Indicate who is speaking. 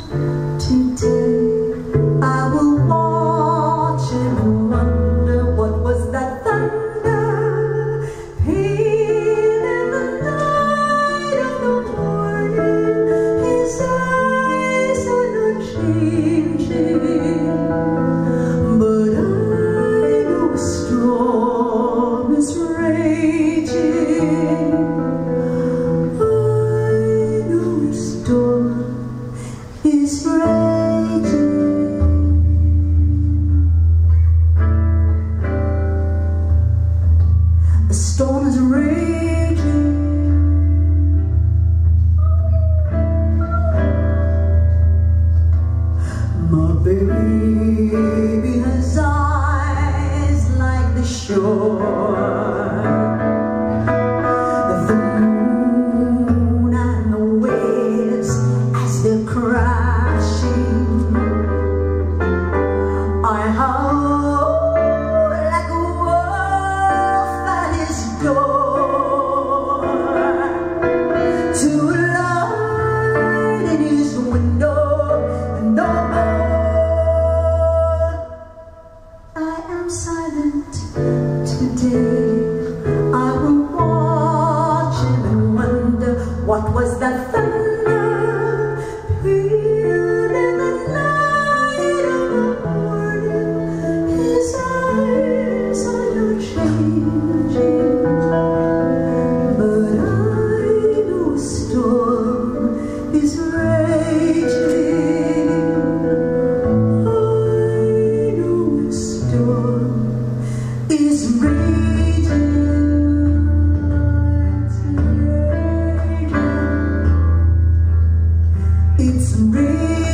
Speaker 1: Today I will watch and wonder what was that thunder pealed in the night of the morning. His eyes are not changing, but I know a storm is raging. I know a storm is raging. A storm is raging. My baby has eyes like the shore. The moon and the waves as they're crashing. I howl like a wolf at his door, to light in his window and no more. I am silent today. I will watch him and wonder what was that thunder pealed in the night of the morning. His eyes are not changing, but I know a storm is raging. I know a storm is raging. It's raging.